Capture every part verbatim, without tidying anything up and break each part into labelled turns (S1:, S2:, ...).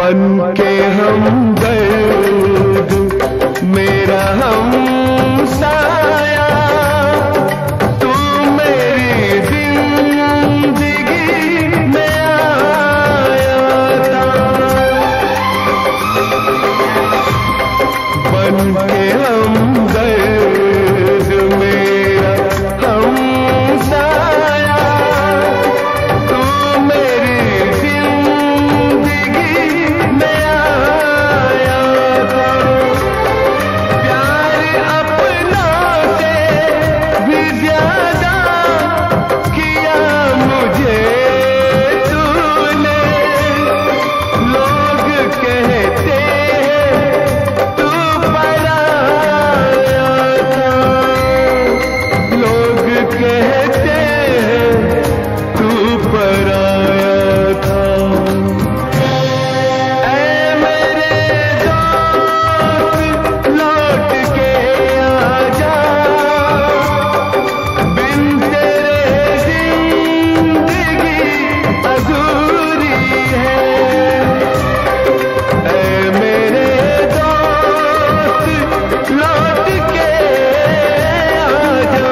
S1: बन के हमदर्द मेरा हमसाया, तू मेरी जिंदगी में आया था। बन के हमदर्द मेरा हमसाया, तू मेरी जिंदगी में आया था। प्यार अपनों से भी ज्यादा किया मुझे तूने। लोग कहते हैं तू पराया था, लोग कहते हैं तू पराया था। ऐ मेरे दोस्त लौट के आजा, बिन तेरे जिंदगी अधूरी है। ऐ मेरे दोस्त लौट के आजा।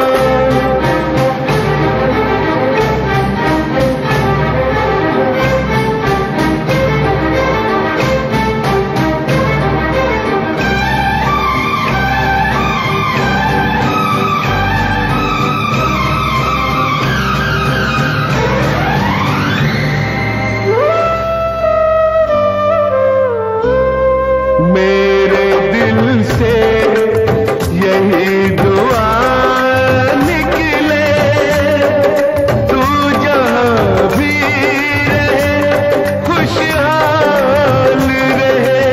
S1: मेरे दिल से यही दुआ निकले, तू जहाँ भी रहे खुशहाल रहे।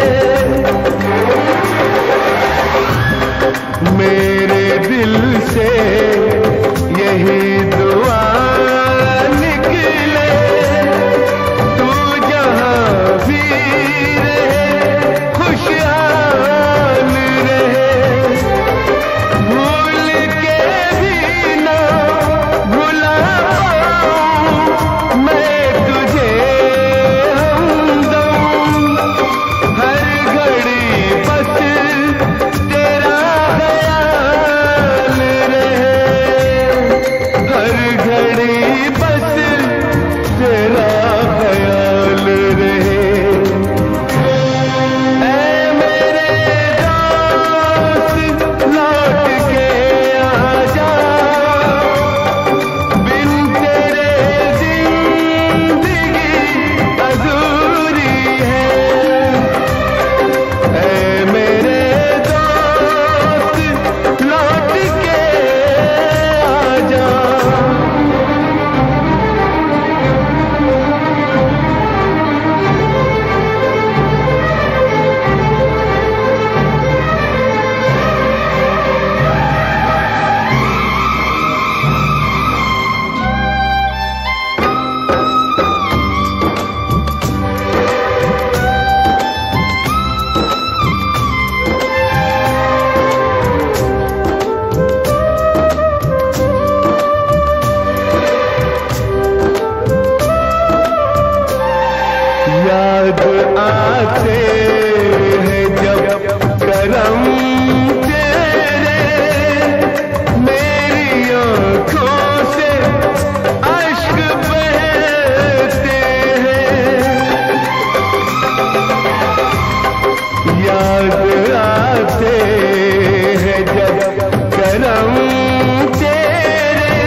S1: मेरे दिल से यही दुआ निकले, तू जहाँ भी रहे खुशहाल रहे। भूल के भी ना भुला पाऊं मैं तुझे हमदम। हर घड़ी बस तेरा ख्याल रहे, हर घड़ी बस तेरा ख्याल रहे। ऐ मेरे दोस्त लौट के आजा, बिन तेरे जिंदगी अधूरी है। ऐ मेरे दोस्त लौट के आजा। याद आते हैं जब करम तेरे, मेरी आँखों से अश्क बहते हैं। याद आते हैं जब करम तेरे,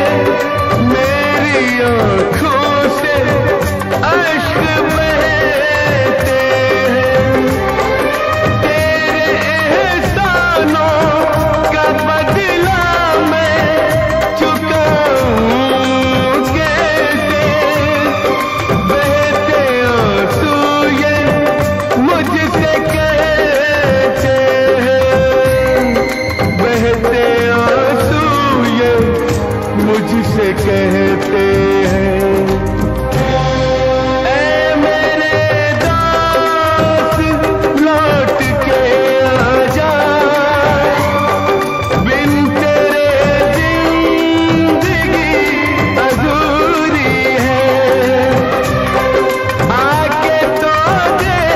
S1: मेरी आँखों से अश्क बहते हैं। तेरे एहसानों का बदला मैं चुकाऊं कैसे। बहते आंसू ये मुझसे कहते हैं, बहते आंसू ये मुझसे कहते हैं। ऐ मेरे दोस्त लौट के आजा, बिन तेरे जिंदगी अधूरी है। आके तो दे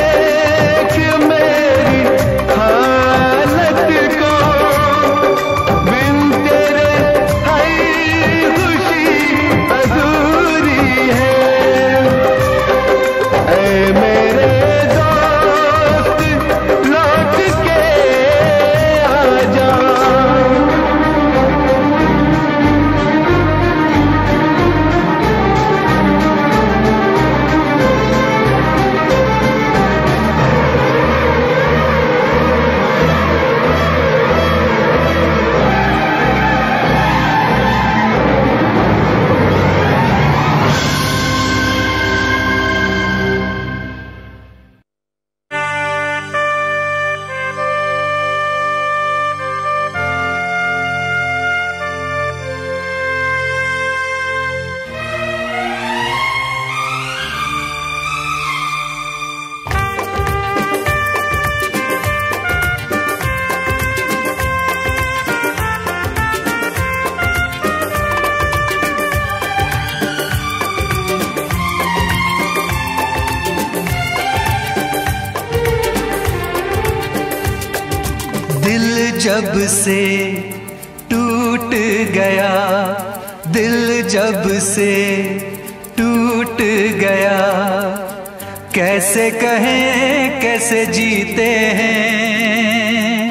S2: जब से टूट गया, दिल जब से टूट गया, कैसे कहें कैसे जीते हैं।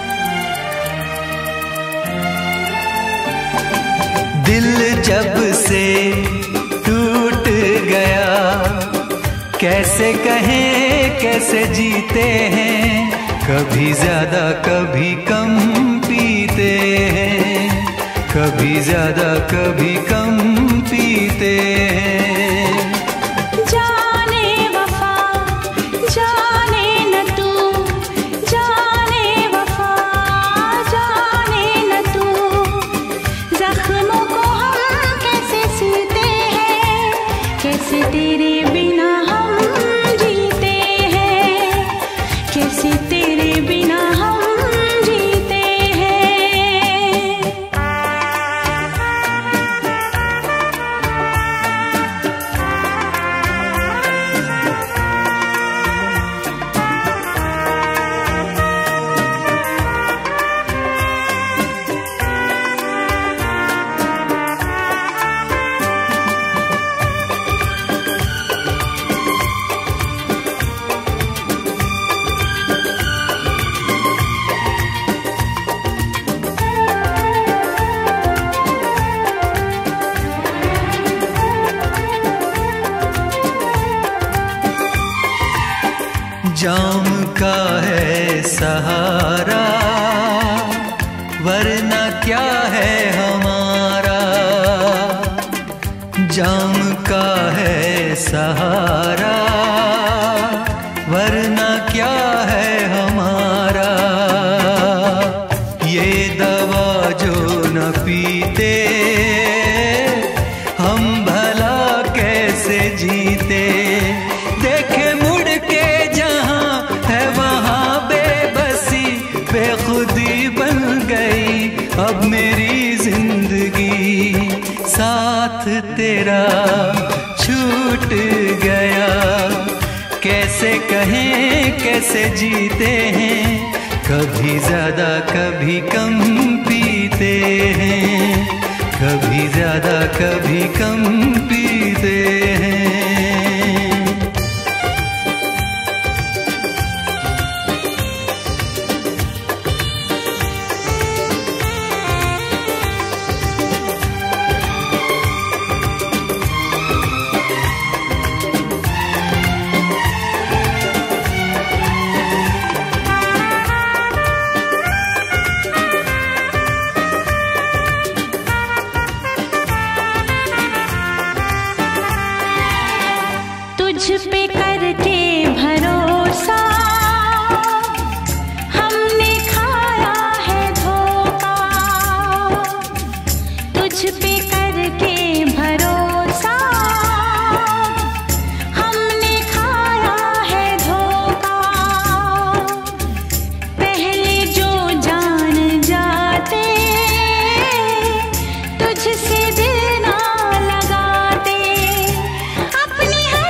S2: दिल जब से टूट गया, कैसे कहें कैसे जीते हैं। कभी ज्यादा कभी कम पीते हैं, कभी ज्यादा कभी कम पीते हैं।
S3: जाने वफा जाने न तू, जाने वफा जाने न तू, जख्मों को हम कैसे सीते हैं, कैसे तेरे बिना हम जीते हैं, कैसे तेरे बिना हम जीते हैं।
S2: जाम का है सहारा, वरना क्या है हमारा। जाम का है सहारा, वरना क्या है हमारा। ये दवा जो न पीते, हम भला कैसे जीते। देखे मुड़ के जहां है वहां बेबसी, बेखुदी बन गई अब मेरी जिंदगी। साथ तेरा छूट गया, कैसे कहें कैसे जीते हैं। कभी ज्यादा कभी कम पीते हैं, कभी ज्यादा कभी कम पीते हैं।
S3: तुझ पे करके भरोसा हमने खाया है धोखा, तुझ पे करके भरोसा हमने खाया है धोखा। पहले जो जान जाते तुझसे दिल ना लगाते, अपनी हर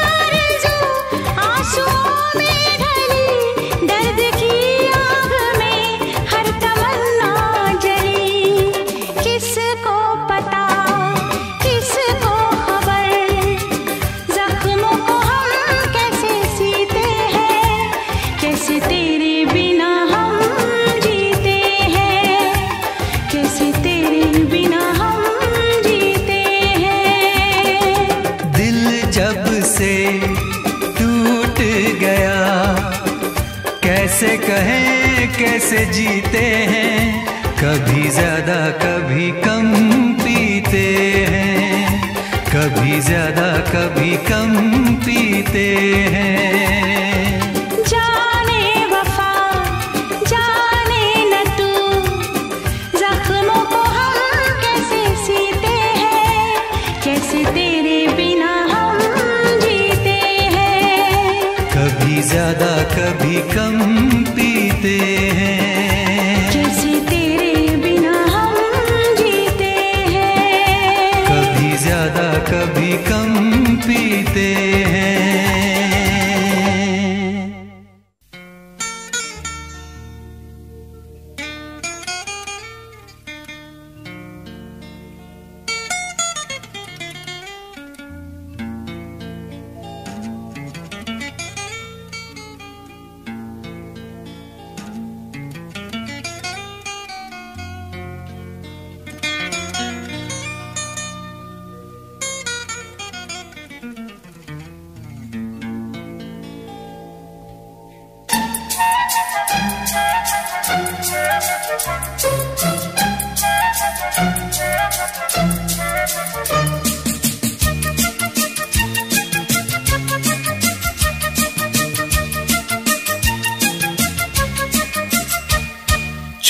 S3: आंसुओं में ढली दर्द की आग में हर तमन्ना जली। किसको पता किसको खबर, जख्मों को हम कैसे सीते हैं, कैसे तेरे बिना हम जीते हैं, कैसे तेरे बिना हम जीते हैं।
S2: दिल जब से टूट गया, कैसे कहें कैसे जीते हैं। कभी ज्यादा कभी कम पीते हैं, कभी ज्यादा कभी कम पीते हैं।
S3: जाने वफा जाने न तू, जख्मों को हम कैसे सीते हैं, कैसे तेरे बिना हम जीते हैं।
S2: कभी ज्यादा कभी कम पीते हैं,
S3: कैसे तेरे बिना हम जीते हैं।
S2: कभी ज्यादा कभी कम पीते हैं।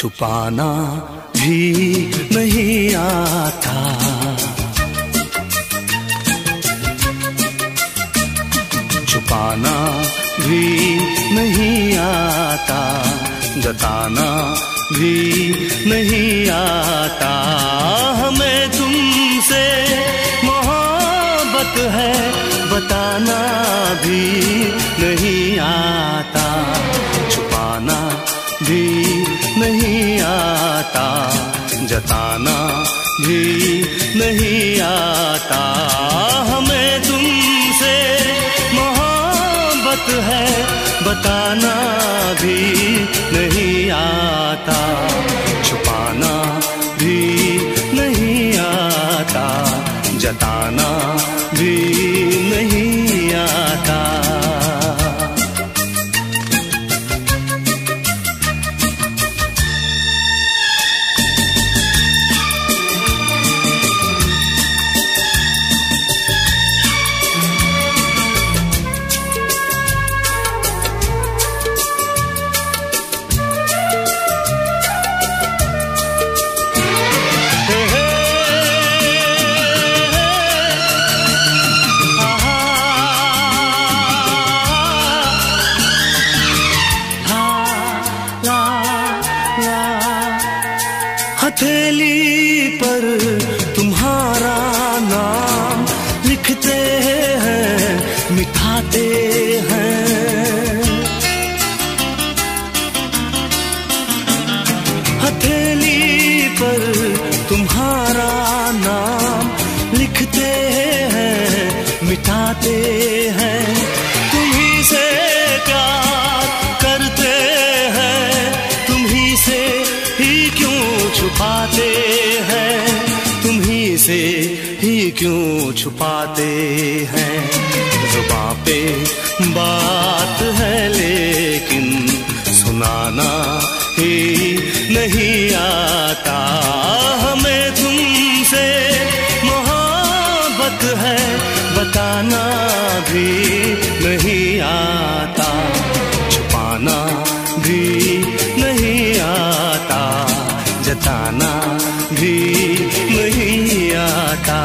S2: छुपाना भी नहीं आता। छुपाना भी नहीं आता, जताना भी नहीं आता। हमें तुमसे मोहब्बत है बताना भी नहीं आता। छुपाना भी नहीं आता, जताना भी नहीं आता। हमें तुमसे मोहब्बत है बताना भी नहीं आता। छुपाना भी नहीं आता, जताना भी नहीं आता। हथेली पर तुम्हारा नाम लिखते हैं, मिटाते हैं। हथेली पर तुम्हारा नाम लिखते हैं, मिटाते हैं। तुम्हीं से प्यार करते हैं, तुम्हीं से ही क्यों छुपाते हैं, तुम्हीं से ही क्यों छुपाते हैं। जुबां पे बात है लेकिन सुनाना ही नहीं आता। हमें तुमसे मोहब्बत है बताना भी नहीं आता। छुपाना भी नहीं आता, जताना भी नहीं आता।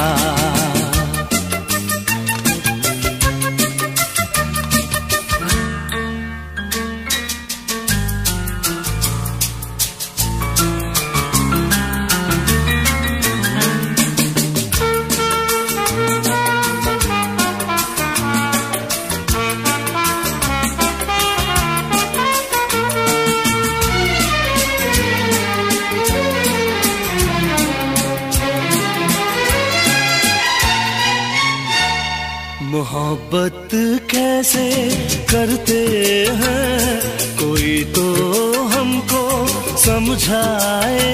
S2: मोहब्बत कैसे करते हैं कोई तो हमको समझाए।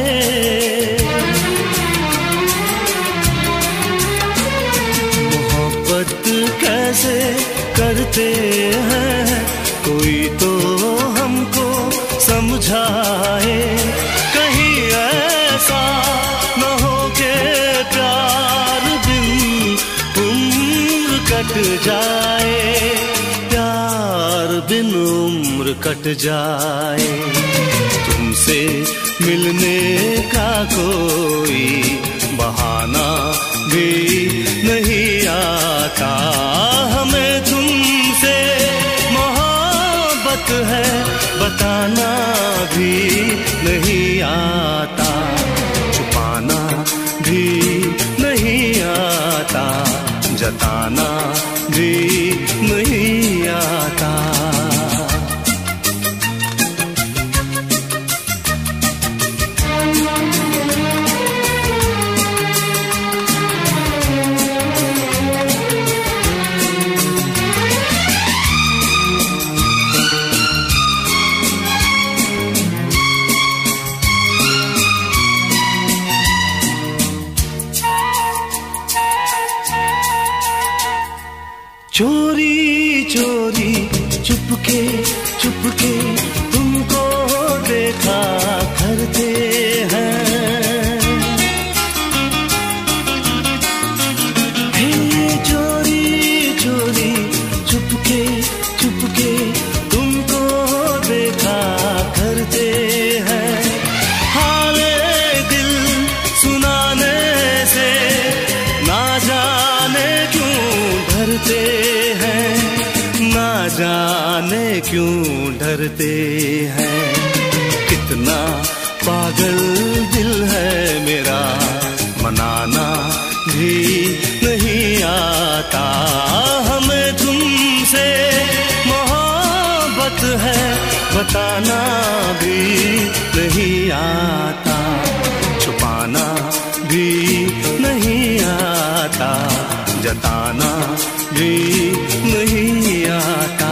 S2: मोहब्बत कैसे करते हैं कोई तो हमको समझाए। कहीं ऐसा न हो के प्यार बिन उम्र कट जाए, प्यार बिन उम्र कट जाए। तुमसे मिलने का कोई बहाना भी नहीं आता। हमें तुमसे मोहब्बत है बताना भी नहीं आता। छुपाना भी नहीं आता, जताना भी नहीं आता। चोरी चोरी चुपके चुपके तुमको देखा करते हैं। हे चोरी चोरी चुपके चुपके तुमको देखा करते हैं। करते हैं, ना जाने क्यों डरते हैं। कितना पागल दिल है मेरा, मनाना भी नहीं आता। हमें तुमसे मोहब्बत है, बताना भी नहीं आता। छुपाना भी नहीं आता, जताना भी नहीं आता।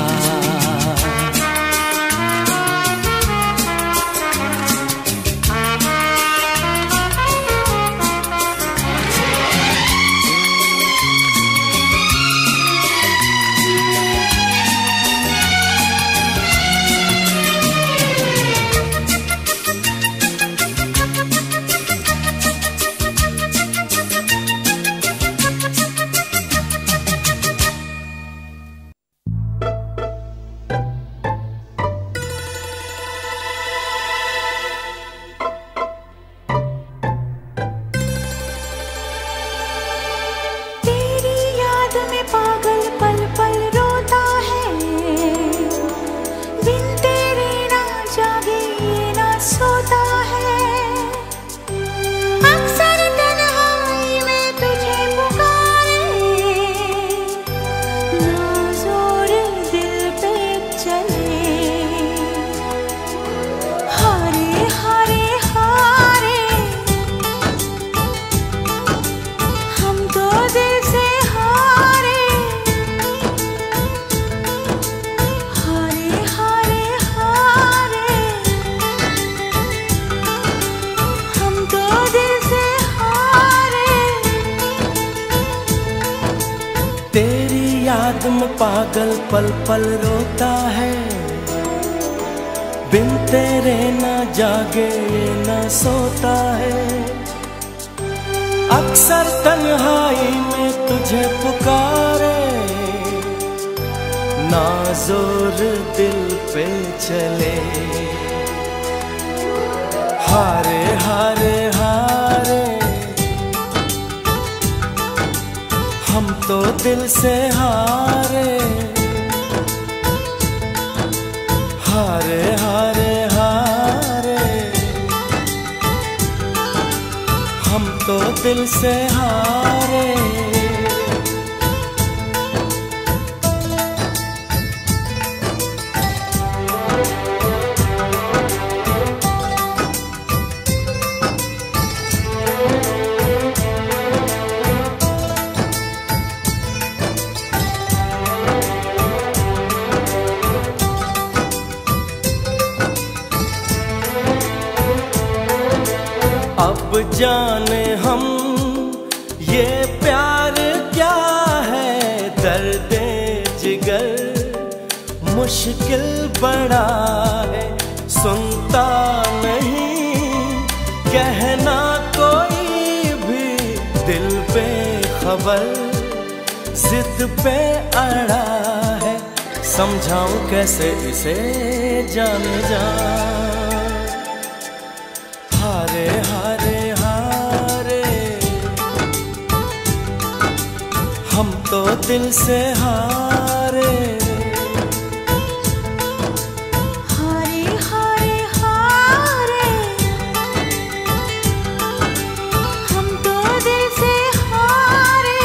S4: पागल पल पल रोता है, बिन तेरे न जागे न सोता है। अक्सर तन्हाई में तुझे पुकारे, ना जोर दिल पे चले। हारे हारे हारे हम तो दिल से हारे। हारे हारे हारे हम तो दिल से हारे। अब जाने हम ये प्यार क्या है, दर्द जिगर मुश्किल बड़ा है। सुनता नहीं कहना कोई भी, दिल पे खबर जिद पे अड़ा है। समझाऊं कैसे इसे जान जा। हारे हारे हारे हम तो दिल से हारे।
S3: हारे हारे हारे हम तो दिल से हारे।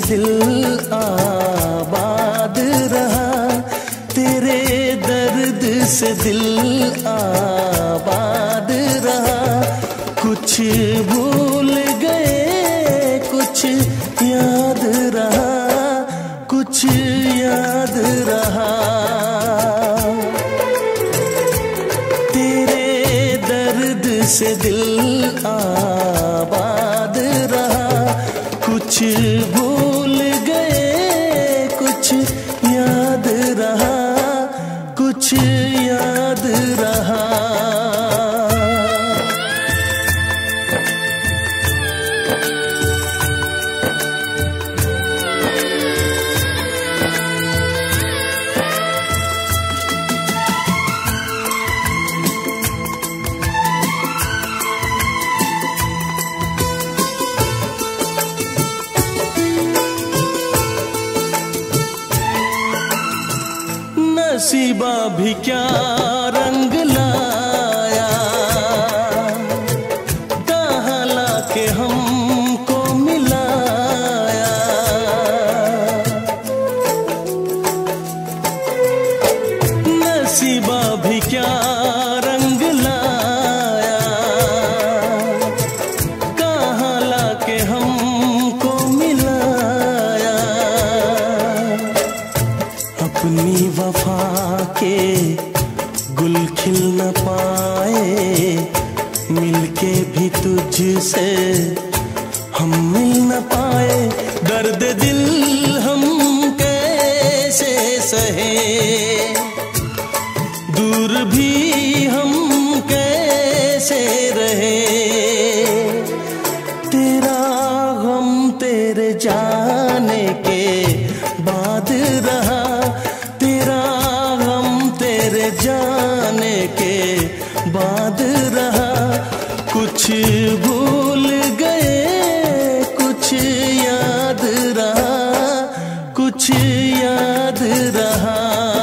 S4: दिल आबाद रहा, तेरे दर्द से दिल आबाद रहा। कुछ भूल गए कुछ याद रहा, कुछ याद रहा। तेरे दर्द से दिल आबाद रहा, कुछ भूल गए कुछ याद रहा, कुछ याद रहा। नसीबा भी क्या रंग लाया, कहाँ लाके हमको मिलाया। नसीबा भी क्या रंग लाया, कहाँ लाके हमको मिलाया। अपनी वफा के गुल खिल न पाए, मिलके भी तुझसे हम मिल न पाए। दर्द दिल हम कैसे सहे, दूर भी हम कैसे रहे। तेरा गम तेरे जाने के बाद रहा, तेरा गम तेरे जाने के बाद रहा। कुछ भूल गए कुछ याद रहा, कुछ याद रहा।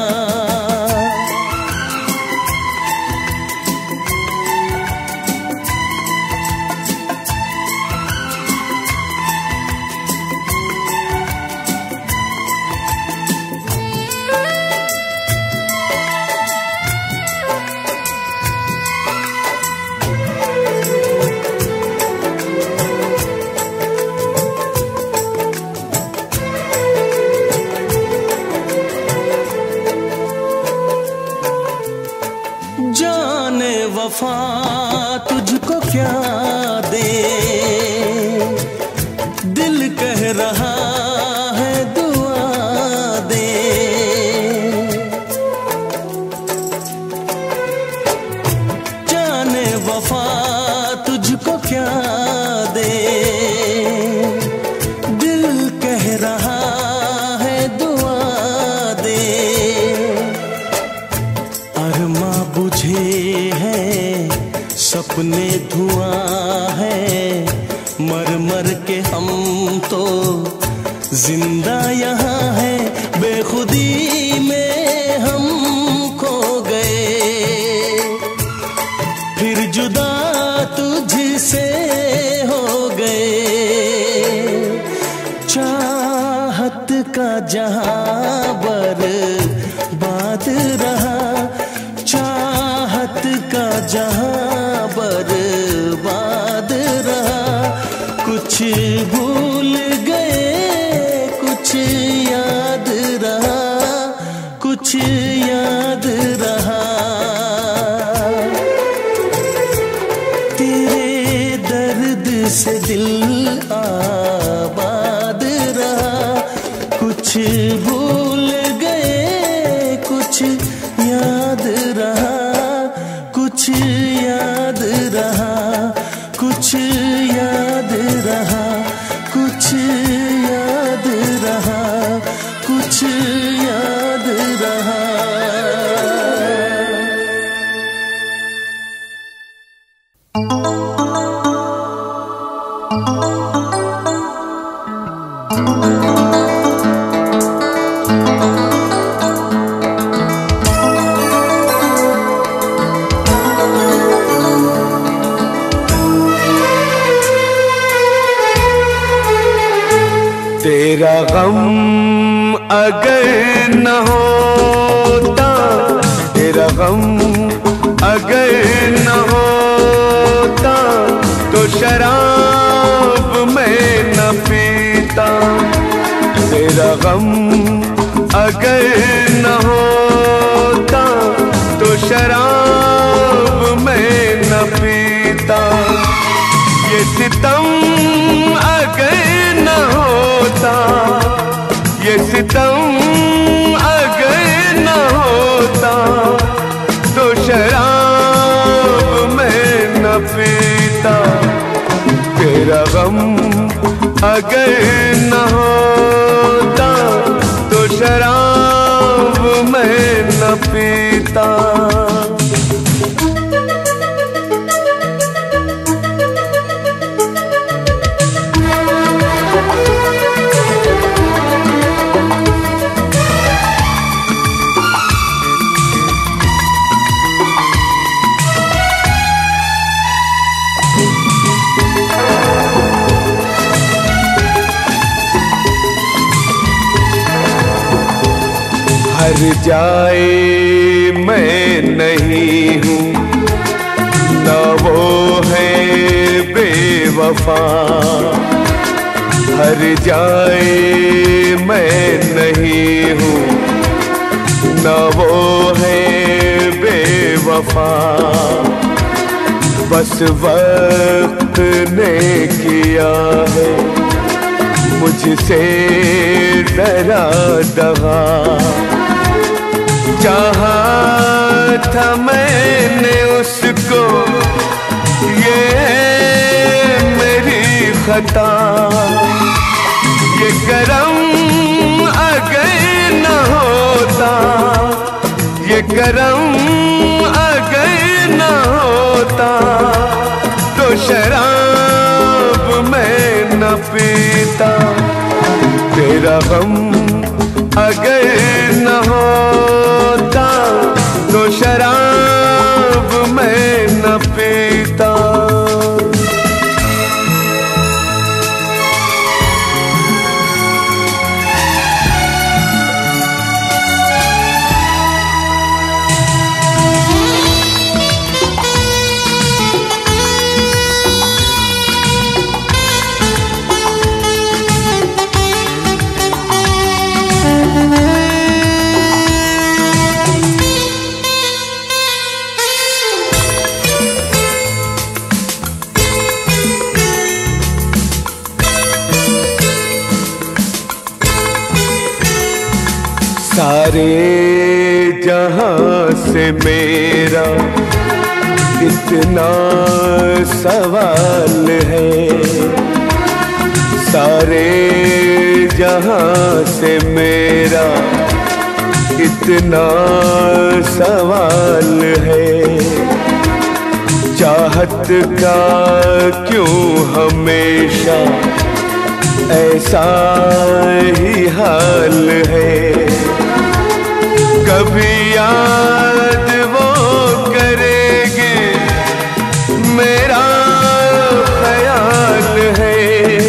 S4: जाने वफा तुझको क्या दे, दिल कह रहा है दुआ दे। जाने वफा तुझको क्या दे, दिल कह रहा है दुआ दे। अरमा बुझे हैं सपने धुआं है, मर मर के हम तो जिंदा यहाँ है। बेखुदी में हम खो गए, फिर जुदा तुझसे हो गए। चाहत का जहां बर्बाद रहा, चाहत का जहां बर्बाद रहा। कुछ भूल गए कुछ याद रहा, कुछ याद रहा। तेरे दर्द से दिल आबाद रहा, कुछ भूल गए कुछ याद रहा, कुछ याद रहा, कुछ याद रहा, कुछ याद रहा, कुछ याद रहा।
S1: तेरा गम अगर न होता, तेरा गम अगर न होता तो शराब मैं न पीता। तेरा गम अगर न होता तो शराब मैं न पीता। ये सितम अगर न होता, ये सितम अगर न होता तो शराब मैं न पीता। तेरा गम अगर न होता तो शराब मैं न पीता। हर जाए मैं नहीं हूँ, न वो है बेवफा। हर जाए मैं नहीं हूँ, न वो है बेवफा। बस वक्त ने किया है मुझसे डरा दगा। चाहा था मैंने उसको, ये मेरी खता। ये करम अगर न होता, ये करम अगर न होता तो शराब मैं न पीता। तेरा गम अगर न होता तो शराब मैं न पीता। सारे जहां से मेरा इतना सवाल है। सारे जहां से मेरा इतना सवाल है। चाहत का क्यों हमेशा ऐसा ही हाल है। कभी याद वो करेंगे मेरा ख्याल है।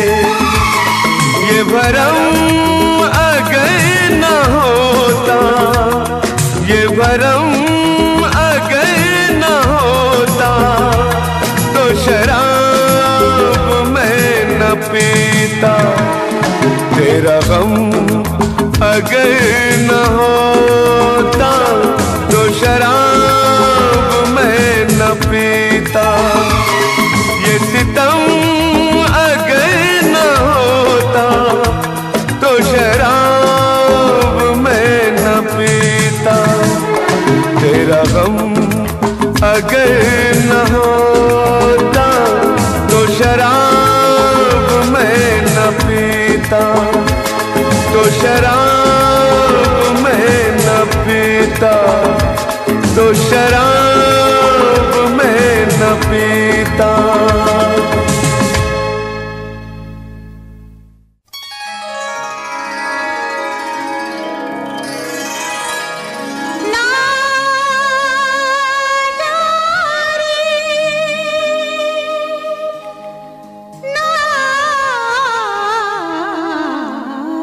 S1: ये भरम अगर न होता, ये भरम अगर न होता तो शराब मैं न पीता। तेरा गम अगर न होता तो शराब मैं न पीता। ये सितम अगर न होता तो शराब मैं न पीता। तेरा गम अगर न होता तो शराब मैं न पीता। तो शराब मैं न पीता, तो शराब मैं न पीता।
S3: ना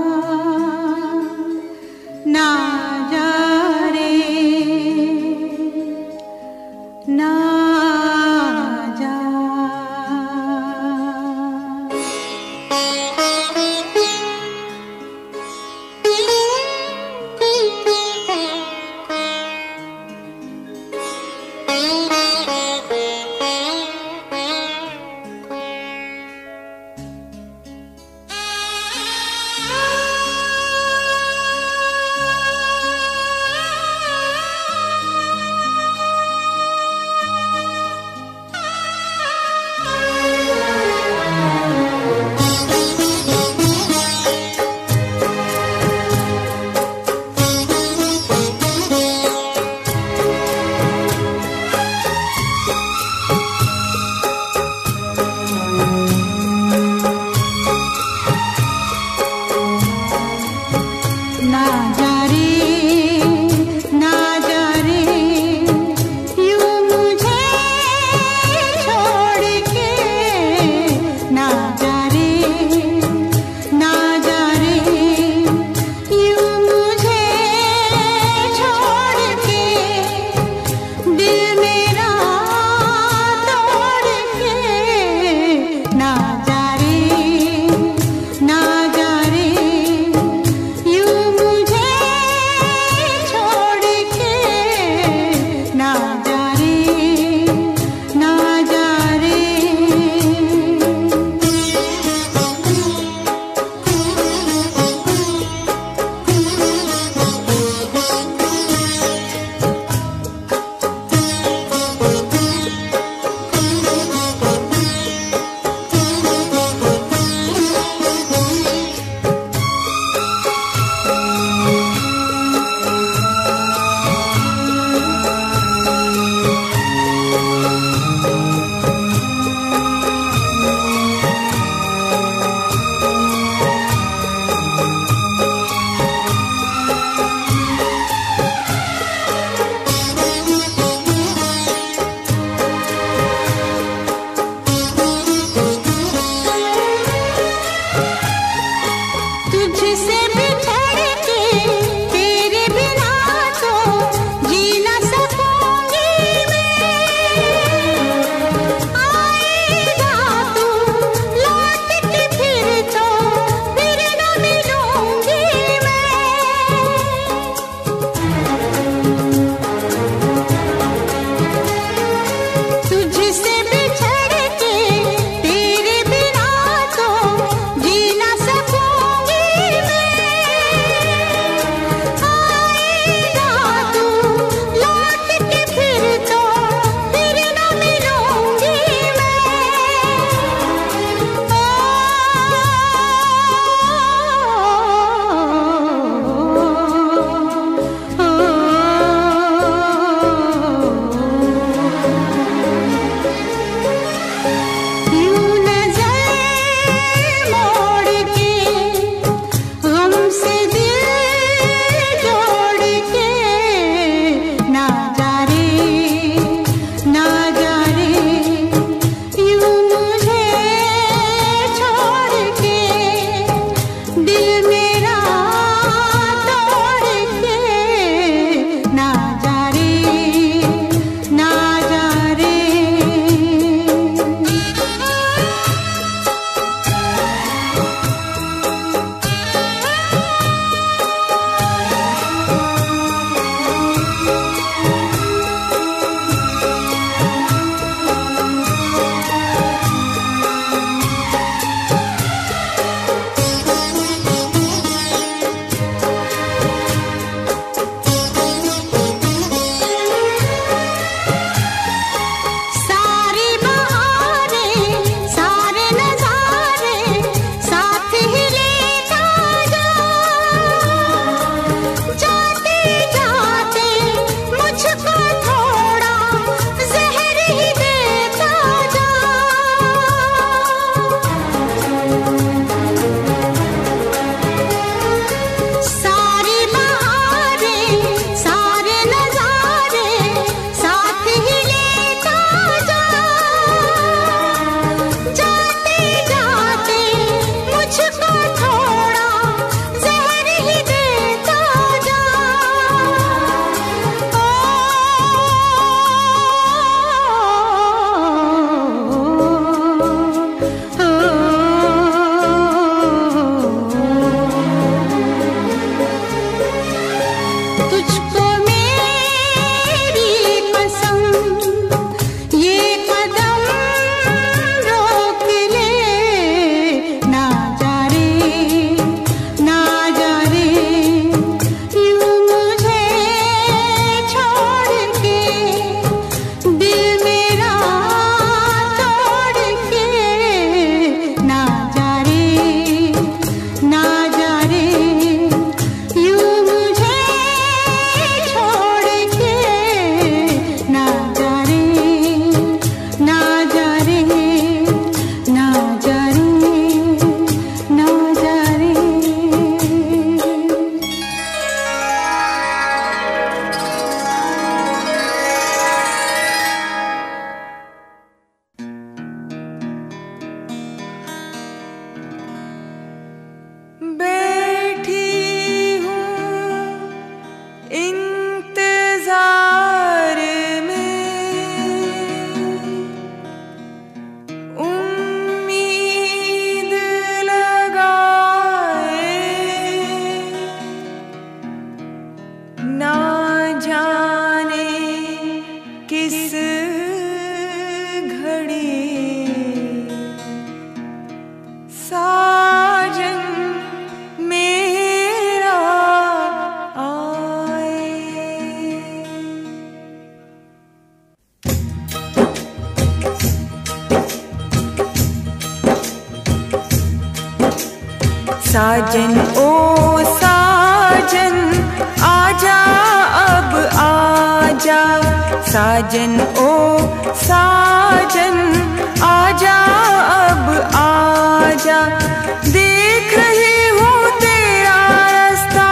S3: साजन ओ साजन आजा अब आजा, साजन ओ साजन आजा अब आजा, देख रही हूँ तेरा रास्ता,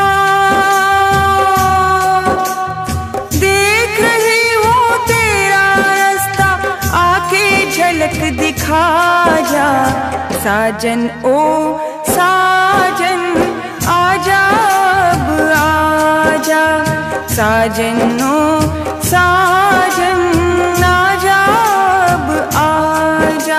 S3: देख रही हूँ तेरा रास्ता, आके झलक दिखा जा। साजन ओ साजन आजा अब आजा, साजन ओ साजन आजा अब आजा।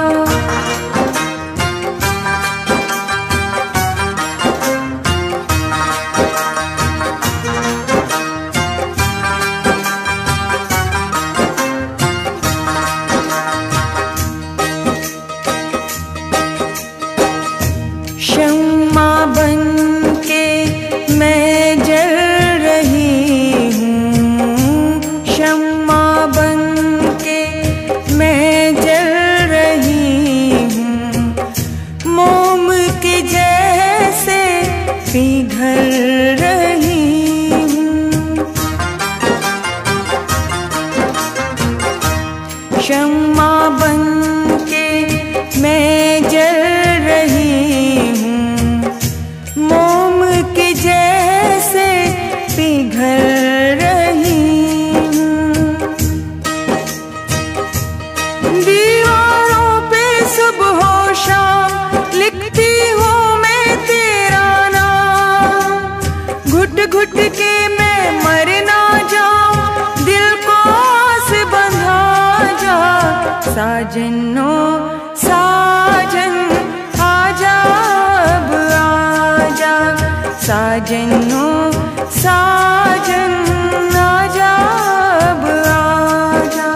S3: शम्मा बन के मैं जल रही हूँ, शम्मा बन के मैं जल रही हूँ, मोम के जैसे पिघल रही हूँ। शम्मा बन के मैं जल रही हूँ, मोम के जैसे पिघल रही हूँ। दीवारों पे सुबह शाम लिखती हूँ मैं तेरा नाम, घुट घुट के मैं मर ना जाऊं, दिल को आस बंधा जा। साजनो साजन आजा अब आजा, साजनो साजन आजा अब आजा।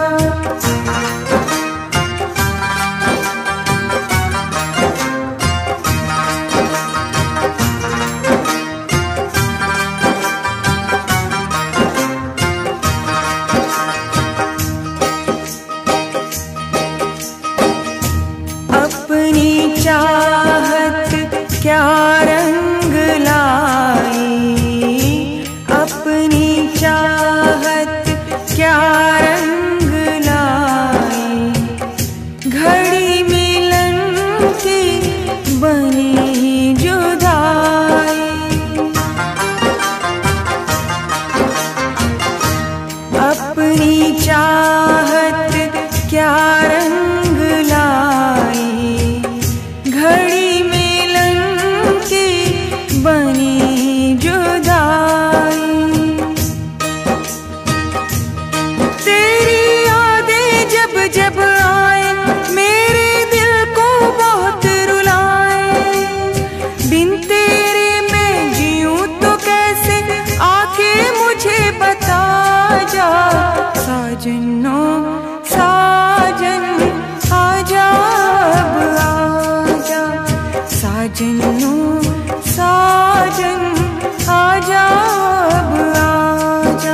S3: अपनी चाहत क्या रंग लाई, अपनी चाहत क्या रंग लाई, घड़ी मिलन की बनी जुदाई। अपनी चाहत क्या रंग लाई, घड़ी मिलन की बनी जुदाई। तेरी यादें जब जब आए मेरे दिल को बहुत रुलाए, बिन तेरे मैं जीऊं तो कैसे आके मुझे बता जा। साजनो साजन आजा अब आजा, साजनो साजन आजा अब आजा।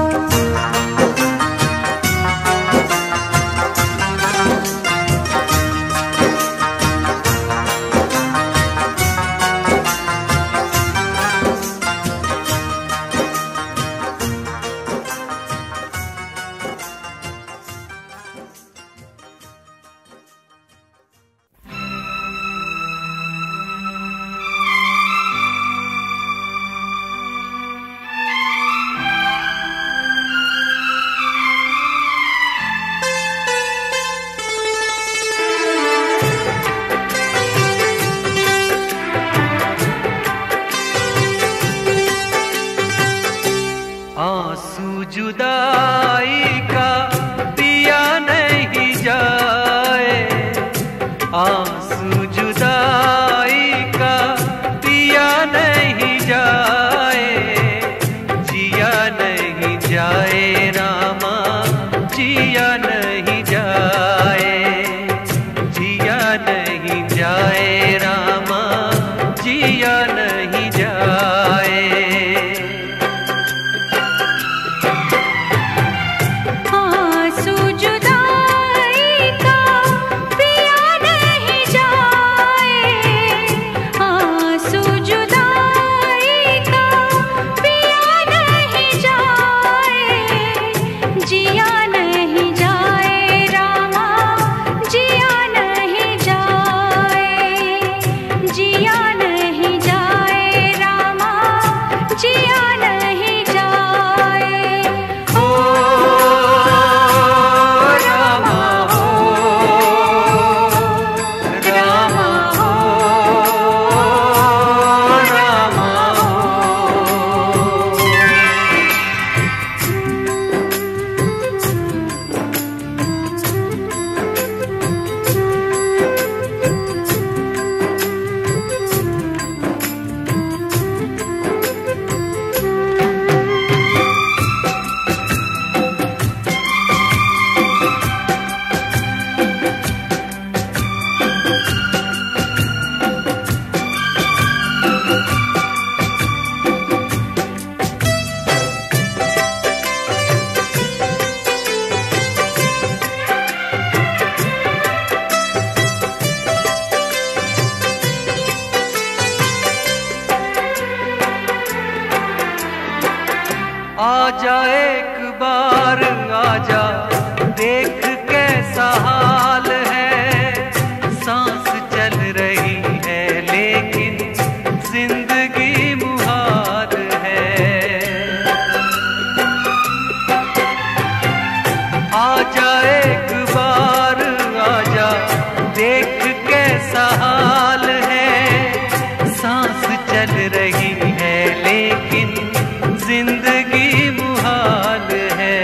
S2: आंसू जुदाई का पिया नहीं जाए, आंसू जुदाई का पिया नहीं जाए, जिया नहीं जाए रामा जिया नहीं जाए, जिया नहीं जाए रामा जिया नहीं जाए।
S3: आंसू जुदाई का पिया नहीं जाए,
S2: आजा एक बार आजा, देख कैसा हाल है। सांस चल रही है लेकिन जिंदगी मुहाल है। आजा एक बार आजा, देख कैसा हाल है। सांस चल रही है लेकिन जिंदगी मुहाल है।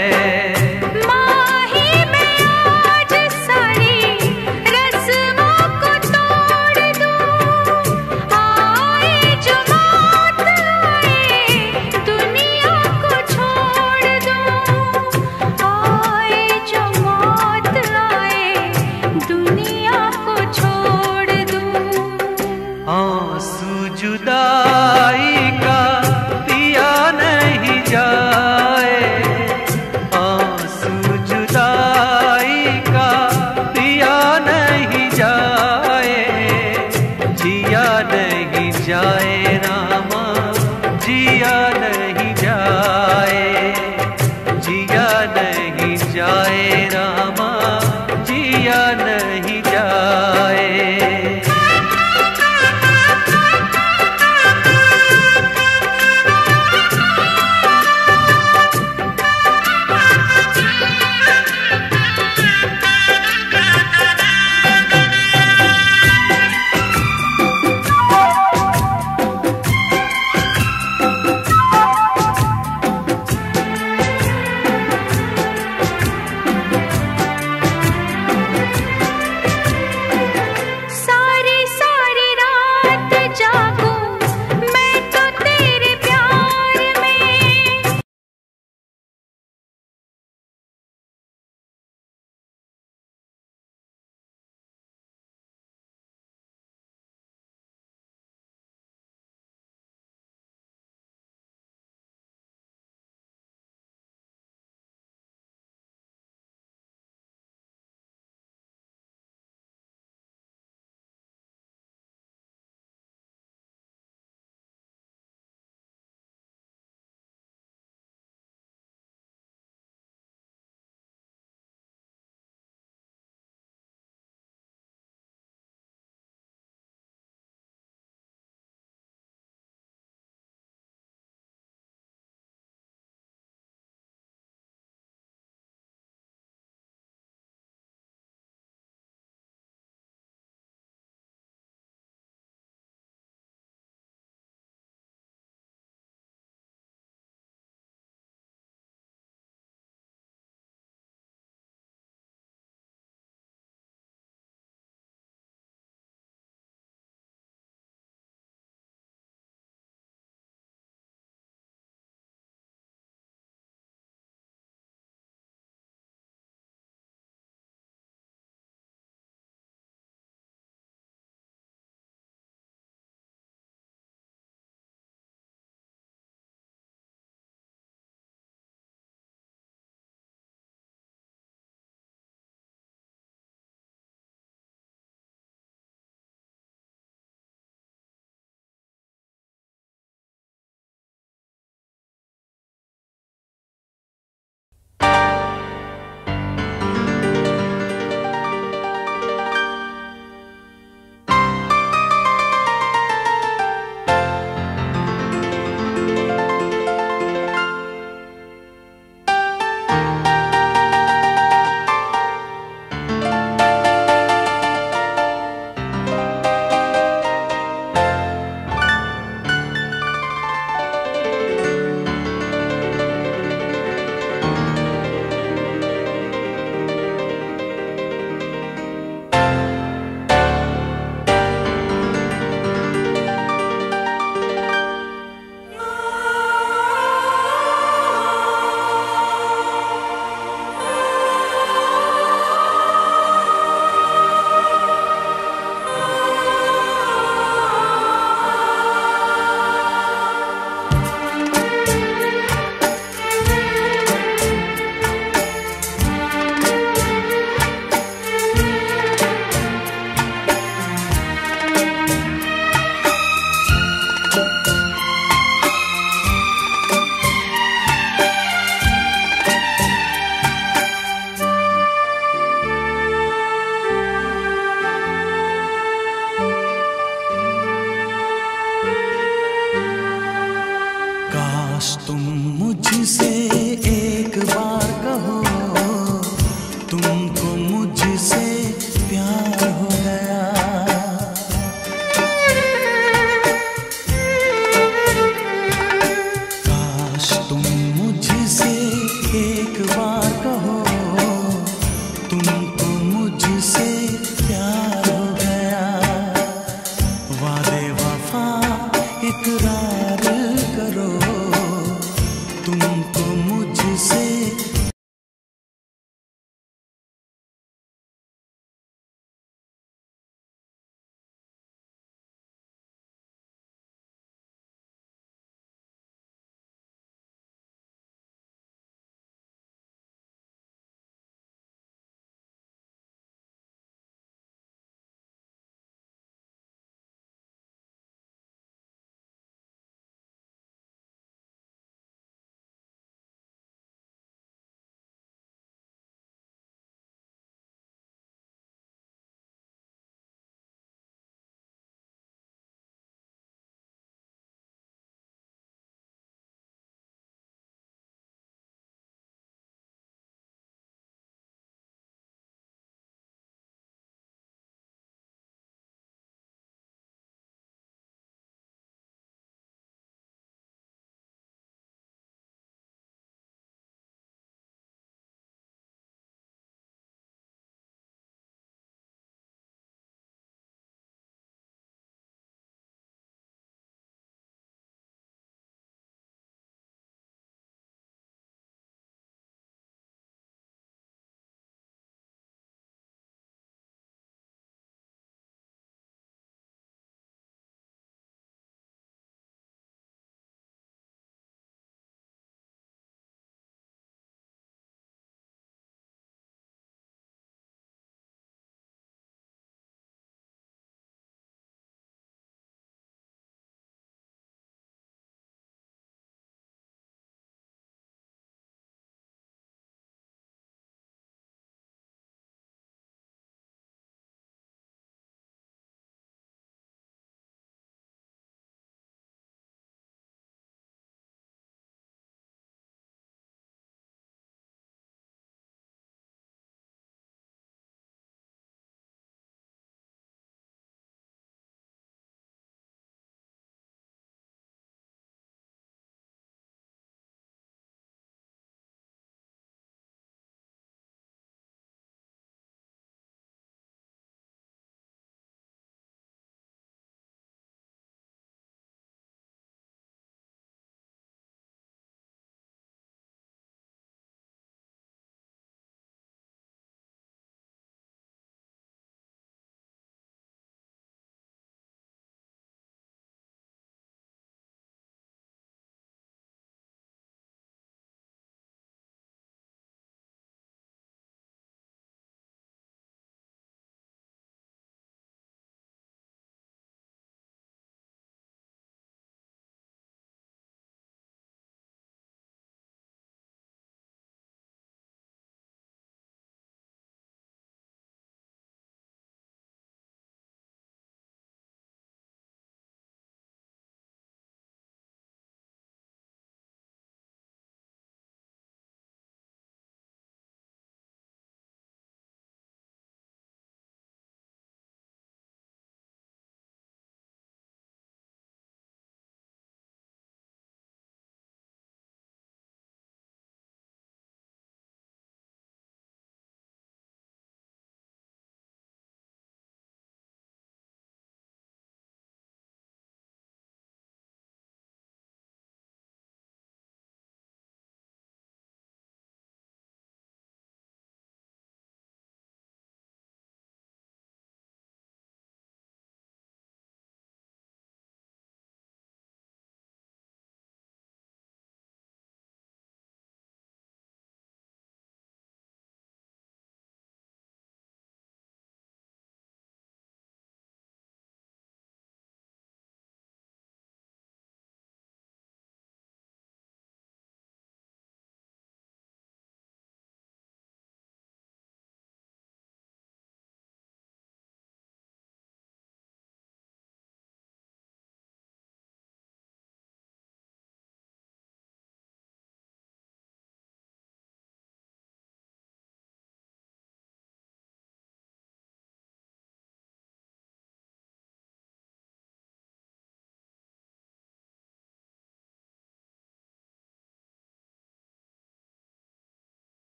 S3: माही मैं आज सारी रस्मों को तोड़ दूं। आए जो मौत आए दुनिया को छोड़ दूं। आए जो मौत आए दुनिया को छोड़ दूं।
S2: आंसू जुदाई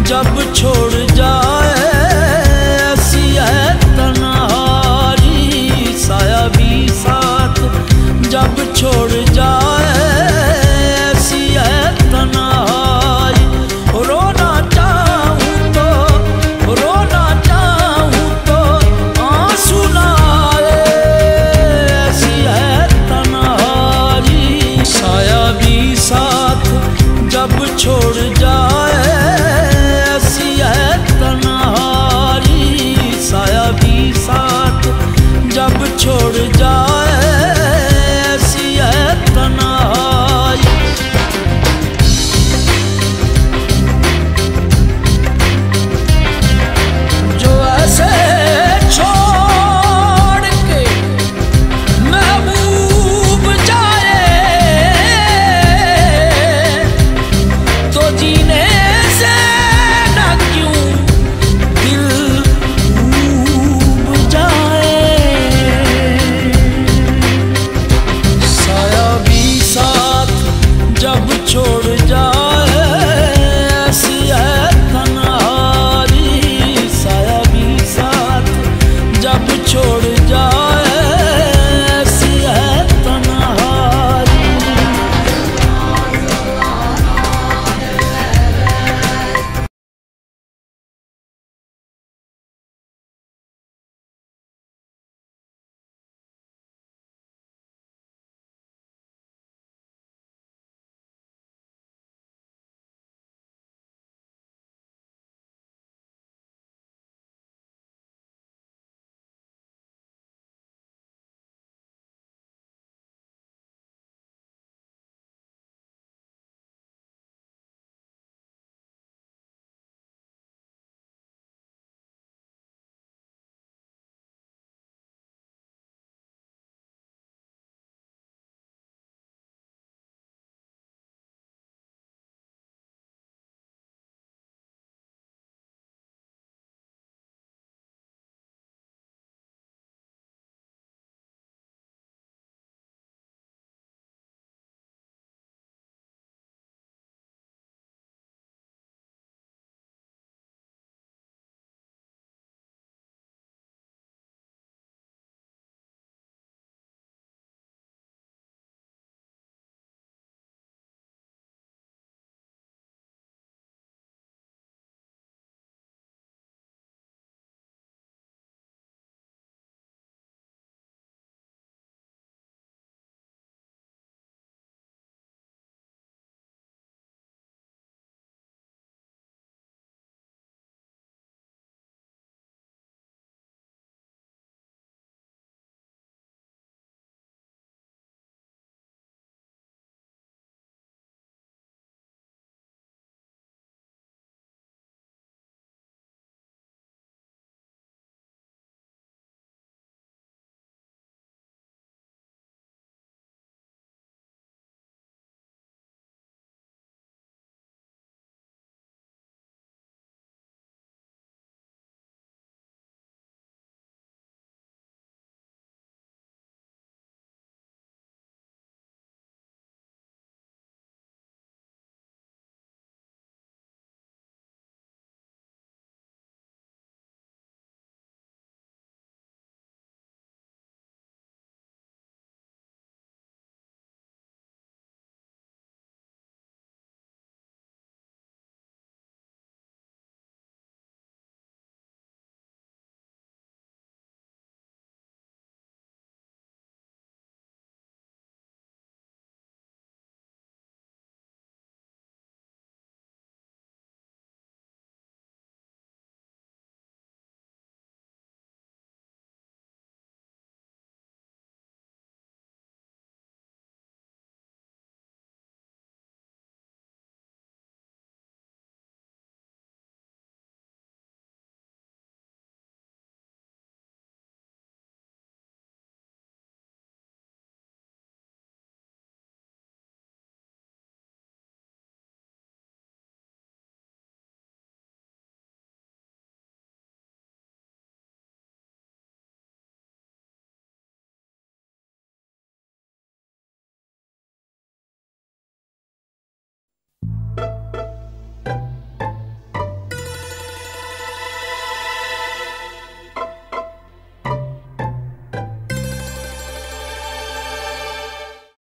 S4: जब छोड़ जाए